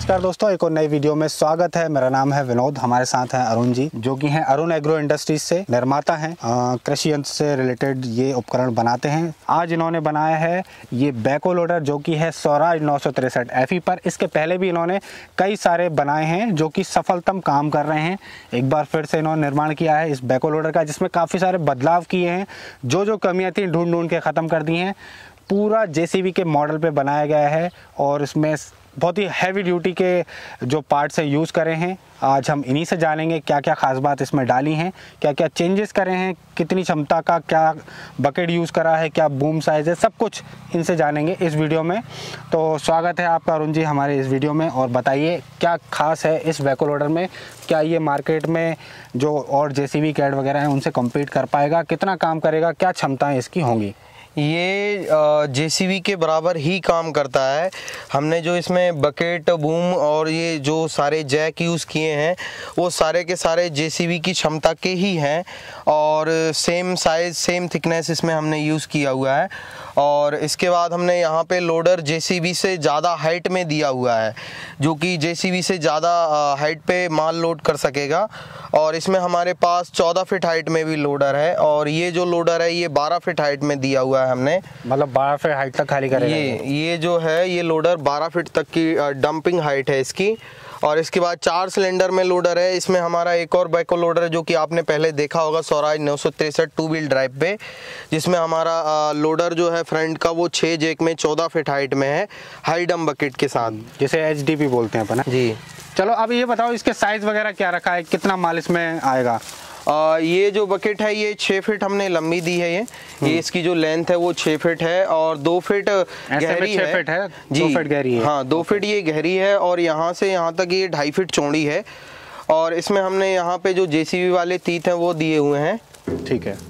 नमस्कार दोस्तों, एक और नई वीडियो में स्वागत है। मेरा नाम है विनोद। हमारे साथ हैं अरुण जी, जो कि हैं अरुण एग्रो इंडस्ट्रीज से निर्माता हैं। कृषि यंत्र से रिलेटेड ये उपकरण बनाते हैं। आज इन्होंने बनाया है ये बैको लोडर, जो कि है स्वराज 963 FE पर। इसके पहले भी इन्होंने कई सारे बनाए हैं जो कि सफलतम काम कर रहे हैं। एक बार फिर से इन्होंने निर्माण किया है इस बैको लोडर का, जिसमें काफ़ी सारे बदलाव किए हैं। जो कमियाँ थी ढूंढ के ख़त्म कर दी हैं। पूरा JCB के मॉडल पे बनाया गया है और इसमें बहुत ही हैवी ड्यूटी के जो पार्ट्स हैं यूज़ करे हैं। आज हम इन्हीं से जानेंगे क्या क्या ख़ास बात इसमें डाली हैं, क्या क्या चेंजेस करे हैं, कितनी क्षमता का क्या बकेट यूज़ करा है, क्या बूम साइज़ है, सब कुछ इनसे जानेंगे इस वीडियो में। तो स्वागत है आपका अरुण जी हमारे इस वीडियो में। और बताइए क्या खास है इस बैको लोडर में, क्या ये मार्केट में जो और JCB कैट वगैरह हैं उनसे कम्पीट कर पाएगा, कितना काम करेगा, क्या क्षमताएँ इसकी होंगी? ये JCB के बराबर ही काम करता है। हमने जो इसमें बकेट, बूम और ये जो सारे जैक यूज़ किए हैं वो सारे के सारे JCB की क्षमता के ही हैं और सेम साइज़ सेम थिकनेस इसमें हमने यूज़ किया हुआ है। और इसके बाद हमने यहाँ पे लोडर JCB से ज़्यादा हाइट में दिया हुआ है, जो कि JCB से ज़्यादा हाइट पे माल लोड कर सकेगा। और इसमें हमारे पास 14 फीट हाइट में भी लोडर है और ये जो लोडर है ये 12 फीट हाइट में दिया हुआ है हमने। मतलब 12 फीट हाइट तक खाली करेगा। ये जो है ये लोडर 12 फीट तक की डंपिंग हाइट है इसकी। और इसके बाद 4 सिलेंडर में लोडर है। इसमें हमारा एक और बैको लोडर है जो कि आपने पहले देखा होगा स्वराज 963 2 व्हील ड्राइव पे, जिसमें हमारा लोडर जो है फ्रंट का वो 6 जैक में 14 फीट हाइट में है, हाई डम बकेट के साथ, जिसे HDP बोलते हैं अपन जी। चलो अब ये बताओ इसके साइज वगैरह क्या रखा है, कितना माल इसमें आएगा? ये जो बकेट है ये 6 फीट हमने लंबी दी है। ये इसकी जो लेंथ है वो 6 फीट है और 2 फीट गहरी है। 6 फीट है जी, 2 फीट गहरी है। हाँ, 2 फीट ये गहरी है और यहाँ से यहाँ तक ये 2.5 फीट चौड़ी है। और इसमें हमने यहाँ पे जो JCB वाले तीत हैं वो दिए हुए हैं। ठीक है।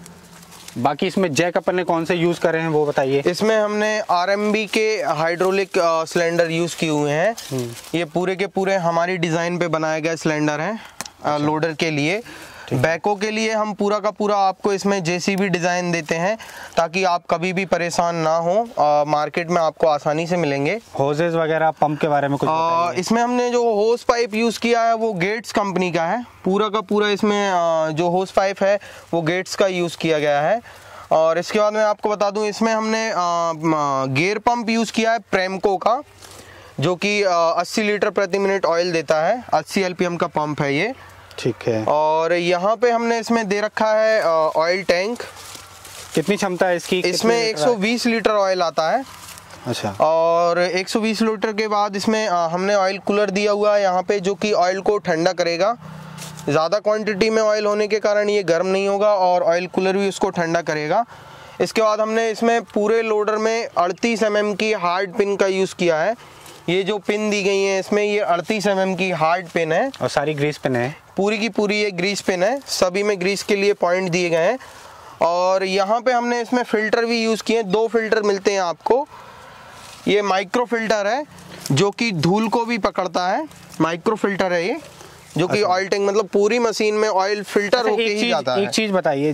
बाकी इसमें जैक अपन ने कौन से यूज़ करे हैं वो बताइए। इसमें हमने RMB के हाइड्रोलिक सिलेंडर यूज़ किए हुए हैं। ये पूरे के पूरे हमारी डिज़ाइन पे बनाए गए सिलेंडर हैं लोडर के लिए। बैको के लिए हम पूरा का पूरा आपको इसमें JCB डिज़ाइन देते हैं ताकि आप कभी भी परेशान ना हो। मार्केट में आपको आसानी से मिलेंगे। होजेस वगैरह पंप के बारे में कुछ बताइए। इसमें हमने जो होस पाइप यूज़ किया है वो गेट्स कंपनी का है। पूरा का पूरा इसमें जो होस पाइप है वो गेट्स का यूज़ किया गया है। और इसके बाद मैं आपको बता दूं इसमें हमने गेयर पंप यूज़ किया है प्रेमको का, जो कि 80 लीटर प्रति मिनट ऑयल देता है। 80 LPM का पंप है ये। ठीक है। और यहाँ पे हमने इसमें दे रखा है ऑयल टैंक। कितनी क्षमता है इसकी? इसमें 120 लीटर ऑयल आता है। अच्छा। और 120 लीटर के बाद इसमें हमने ऑयल कूलर दिया हुआ है यहाँ पे, जो कि ऑयल को ठंडा करेगा। ज़्यादा क्वांटिटी में ऑयल होने के कारण ये गर्म नहीं होगा और ऑयल कूलर भी उसको ठंडा करेगा। इसके बाद हमने इसमें पूरे लोडर में 38 mm की हार्ड पिन का यूज़ किया है। ये जो पिन दी गई है इसमें ये 38 mm की हार्ड पिन है और सारी ग्रीस पिन है। पूरी की पूरी ये ग्रीस पिन है। सभी में ग्रीस के लिए पॉइंट दिए गए हैं। और यहाँ पे हमने इसमें फ़िल्टर भी यूज़ किए हैं। 2 फिल्टर मिलते हैं आपको। ये माइक्रो फिल्टर है जो कि धूल को भी पकड़ता है। माइक्रो फिल्टर है ये, जो कि ऑयल टैंक मतलब पूरी मशीन में ऑयल फिल्टर होके ही जाता है। एक चीज़ बताइए,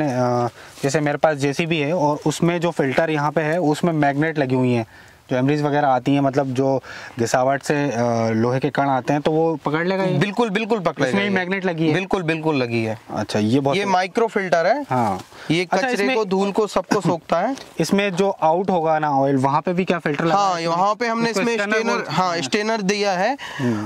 जैसे मेरे पास JCB है और उसमें जो फिल्टर यहाँ पे है उसमें मैग्नेट लगी हुई हैं, जो एमरीज वगैरह आती हैं, मतलब जो घिसावट से लोहे के कण आते हैं, तो वो पकड़ लेगा ये? बिल्कुल पकड़ लेगा। इसमें मैग्नेट लगी है? बिल्कुल लगी है। अच्छा, ये माइक्रो फिल्टर है। हाँ, ये कचरे को, धूल को, सबको सोखता है। इसमें जो आउट होगा ना ऑयल, वहाँ पे भी क्या फिल्टर लगा? हाँ, वहाँ पे हमने इसमें स्टेनर दिया है,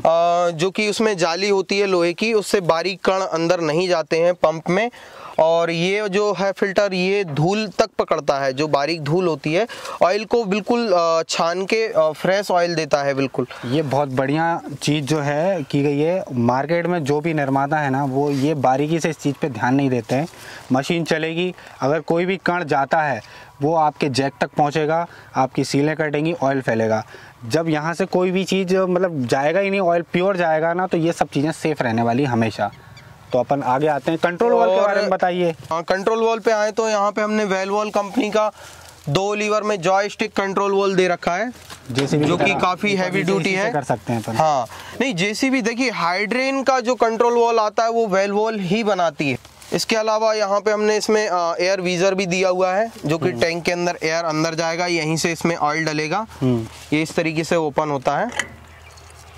जो कि उसमें जाली होती है लोहे की, उससे बारीक कण अंदर नहीं जाते हैं पंप में। और ये जो है फिल्टर ये धूल तक पकड़ता है, जो बारीक धूल होती है। ऑयल को बिल्कुल छान के फ्रेश ऑयल देता है बिल्कुल। ये बहुत बढ़िया चीज़ जो है की गई है। मार्केट में जो भी निर्माता है ना वो ये बारीकी से इस चीज़ पे ध्यान नहीं देते हैं। मशीन चलेगी, अगर कोई भी कण जाता है वो आपके जैक तक पहुंचेगा, आपकी सीलें कटेंगी, ऑयल फैलेगा। जब यहाँ से कोई भी चीज़ मतलब जाएगा ही नहीं, ऑयल प्योर जाएगा ना, तो ये सब चीज़ें सेफ रहने वाली हमेशा। तो अपन आगे आते हैं, कंट्रोल वॉल के बारे में बताइए। हाँ, कंट्रोल वॉल पे आए तो यहाँ पे हमने वेलवॉल कंपनी का 2 लीवर में जॉयस्टिक कंट्रोल वॉल दे रखा है, जो कि काफी हैवी ड्यूटी है। कर सकते हैं अपन। हाँ, नहीं JCB देखिए हाइड्रेन का जो कंट्रोल वॉल आता है वो वेलवॉल ही बनाती है। इसके अलावा यहाँ पे हमने इसमें एयर वीजर भी दिया हुआ है, जो कि टैंक के अंदर एयर अंदर जाएगा, यहीं से इसमें ऑयल डलेगा। ये इस तरीके से ओपन होता है।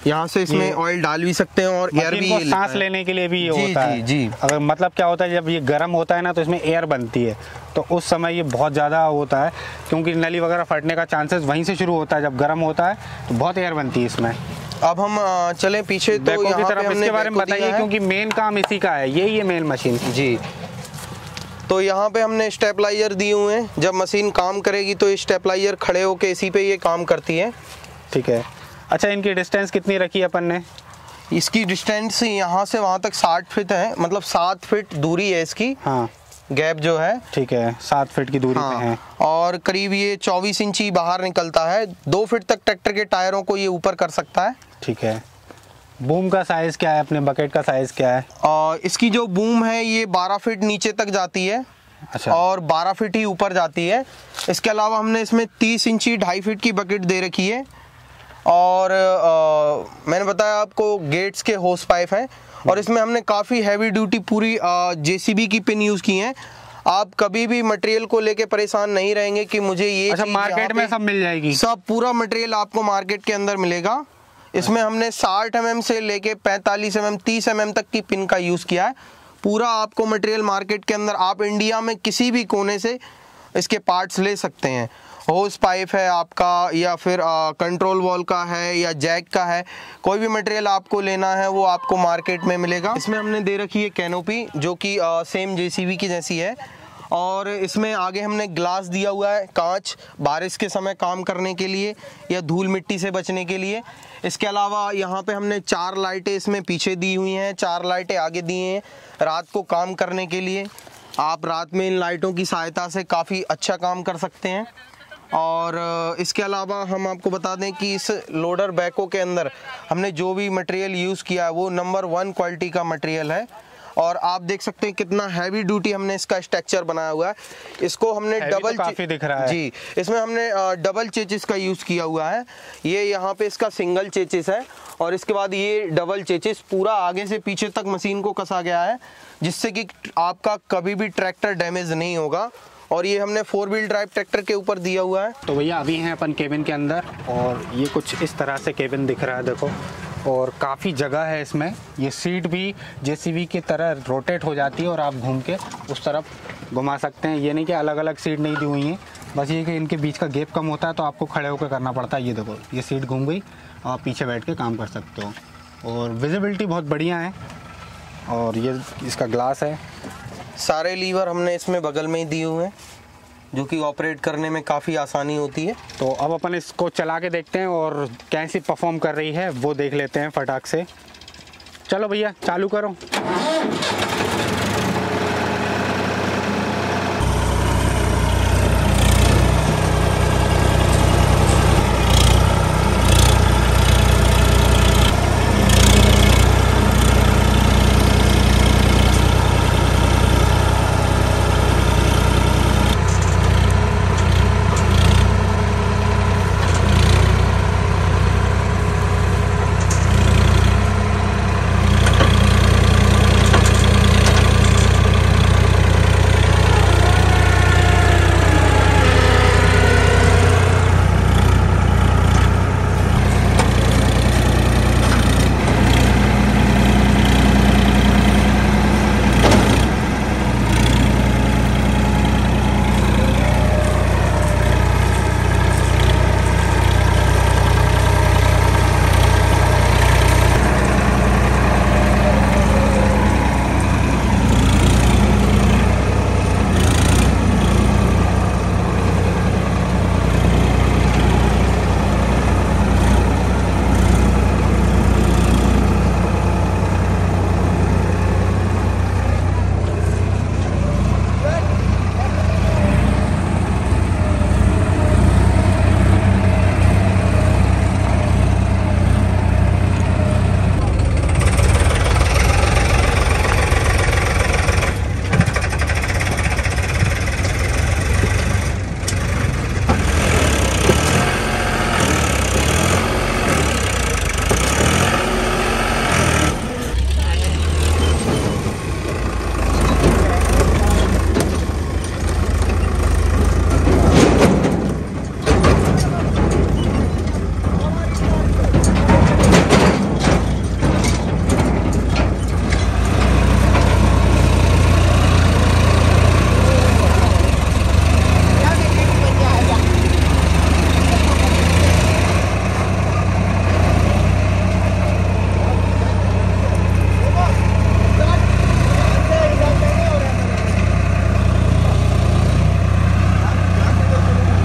यहाँ से इसमें ऑयल डाल भी सकते हैं और एयर भी ये सांस लेने के लिए भी ये होता है। जी। अगर मतलब क्या होता है, जब ये गर्म होता है ना तो इसमें एयर बनती है, तो उस समय ये बहुत ज़्यादा होता है, क्योंकि नली वगैरह फटने का चांसेस वहीं से शुरू होता है। जब गर्म होता है तो बहुत एयर बनती है इसमें। अब हम चलें पीछे, तो बैको की तरफ इसके बारे में बताइए, क्योंकि मेन काम इसी का है, यही है मेन मशीन। जी, तो यहाँ पे हमने स्टेबलाइजर दिए हुए हैं। जब मशीन काम करेगी तो ये स्टेबलाइजर खड़े होके इसी पे ये काम करती है। ठीक है। अच्छा, इनकी डिस्टेंस कितनी रखी है अपन ने? इसकी डिस्टेंस यहाँ से वहाँ तक 60 फीट है, मतलब 7 फीट दूरी है इसकी। हाँ, गैप जो है, ठीक है, 7 फीट की दूरी पे है। और करीब ये 24 इंची बाहर निकलता है। 2 फीट तक ट्रैक्टर के टायरों को ये ऊपर कर सकता है। ठीक है। बूम का साइज क्या है, अपने बकेट का साइज क्या है? और इसकी जो बूम है ये 12 फीट नीचे तक जाती है। अच्छा। और 12 फीट ही ऊपर जाती है। इसके अलावा हमने इसमें 30 इंची 2.5 फीट की बकेट दे रखी है। और मैंने बताया आपको गेट्स के होस पाइप हैं, और इसमें हमने काफ़ी हैवी ड्यूटी पूरी जेसीबी की पिन यूज़ की हैं। आप कभी भी मटेरियल को लेके परेशान नहीं रहेंगे कि मुझे ये अच्छा, मार्केट में सब मिल जाएगी? सब पूरा मटेरियल आपको मार्केट के अंदर मिलेगा। इसमें हमने 60 mm से लेके 45 mm 30 mm तक की पिन का यूज़ किया है। पूरा आपको मटेरियल मार्केट के अंदर, आप इंडिया में किसी भी कोने से इसके पार्ट्स ले सकते हैं। होस पाइप है आपका, या फिर कंट्रोल वॉल का है, या जैक का है, कोई भी मटेरियल आपको लेना है वो आपको मार्केट में मिलेगा। इसमें हमने दे रखी है कैनोपी, जो कि सेम जेसीबी की जैसी है। और इसमें आगे हमने ग्लास दिया हुआ है, कांच, बारिश के समय काम करने के लिए या धूल मिट्टी से बचने के लिए। इसके अलावा यहाँ पे हमने 4 लाइटें इसमें पीछे दी हुई हैं, 4 लाइटें आगे दी हैं रात को काम करने के लिए। आप रात में इन लाइटों की सहायता से काफ़ी अच्छा काम कर सकते हैं। और इसके अलावा हम आपको बता दें कि इस लोडर बैको के अंदर हमने जो भी मटेरियल यूज़ किया है वो नंबर 1 क्वालिटी का मटेरियल है। और आप देख सकते हैं कितना हैवी ड्यूटी हमने इसका स्ट्रक्चर बनाया हुआ है। इसको हमने डबल, तो काफी दिख रहा है। जी, इसमें हमने डबल चेचिस का यूज़ किया हुआ है। ये यहाँ पे इसका सिंगल चेचिस है, और इसके बाद ये डबल चेचिस पूरा आगे से पीछे तक मशीन को कसा गया है, जिससे कि आपका कभी भी ट्रैक्टर डैमेज नहीं होगा। और ये हमने 4 व्हील ड्राइव ट्रैक्टर के ऊपर दिया हुआ है। तो भैया अभी हैं अपन केबिन के अंदर, और ये कुछ इस तरह से केबिन दिख रहा है, देखो। और काफ़ी जगह है इसमें। ये सीट भी जेसीबी की तरह रोटेट हो जाती है, और आप घूम के उस तरफ घुमा सकते हैं। ये नहीं कि अलग अलग सीट नहीं दी हुई हैं, बस ये कि इनके बीच का गैप कम होता है, तो आपको खड़े होकर करना पड़ता है। ये देखो, ये सीट घूम गई, आप पीछे बैठ के काम कर सकते हो। और विजिबिलिटी बहुत बढ़िया है। और ये इसका ग्लास है। सारे लीवर हमने इसमें बगल में ही दिए हुए हैं, जो कि ऑपरेट करने में काफ़ी आसानी होती है। तो अब अपन इसको चला के देखते हैं और कैसी परफॉर्म कर रही है वो देख लेते हैं फटाक से। चलो भैया, चालू करो।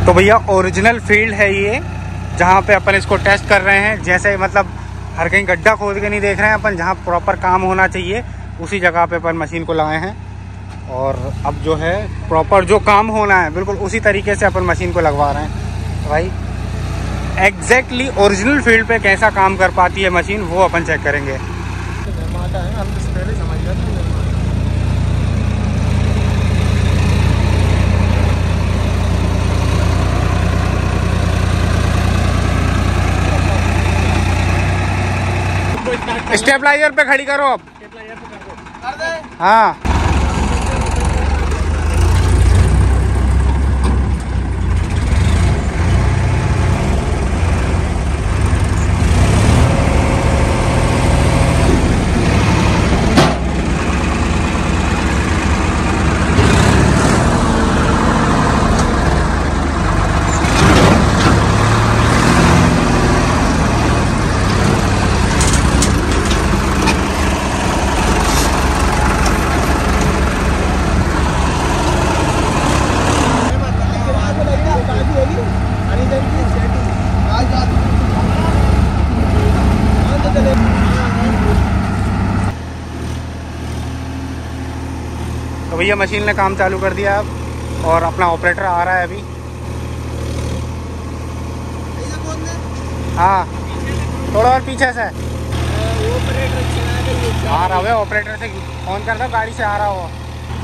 तो भैया ओरिजिनल फील्ड है ये, जहाँ पे अपन इसको टेस्ट कर रहे हैं। जैसे मतलब हर कहीं गड्ढा खोद के नहीं देख रहे हैं अपन, जहाँ प्रॉपर काम होना चाहिए उसी जगह पे अपन मशीन को लगाए हैं। और अब जो है प्रॉपर जो काम होना है बिल्कुल उसी तरीके से अपन मशीन को लगवा रहे हैं। तो भाई एग्जैक्टली ओरिजिनल फील्ड पे कैसा काम कर पाती है मशीन, वो अपन चेक करेंगे। स्टेबलाइजर पे खड़ी करो अब। हाँ तो भैया मशीन ने काम चालू कर दिया अब, और अपना ऑपरेटर आ रहा है अभी। हाँ थोड़ा और पीछे से आ रहा है, ऑपरेटर से फोन कर दो, गाड़ी से आ रहा हो।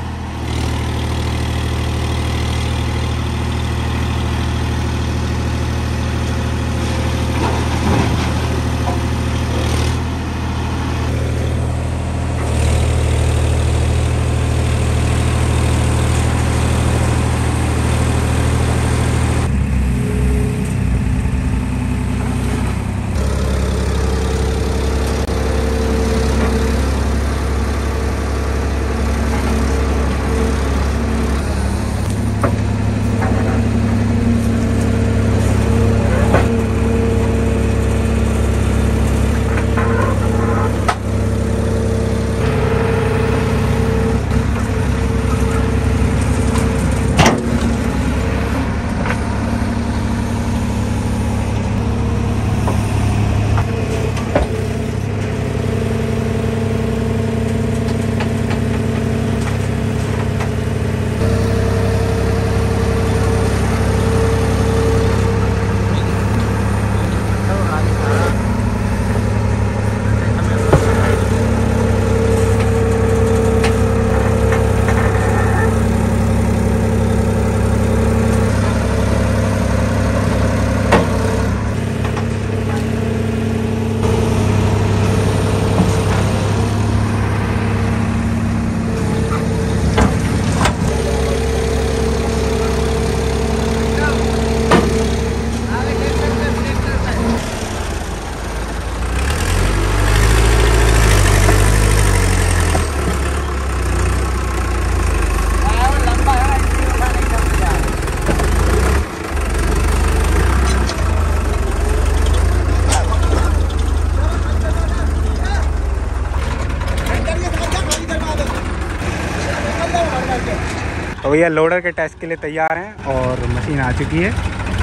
तो भैया लोडर के टेस्ट के लिए तैयार हैं और मशीन आ चुकी है।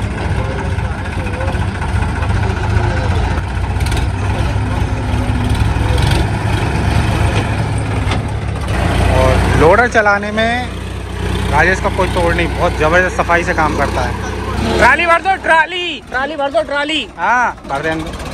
और लोडर चलाने में राजेश का कोई तोड़ नहीं, बहुत ज़बरदस्त सफाई से काम करता है। ट्राली भर दो, ट्राली भर दो, ट्राली। हाँ भर देंगे।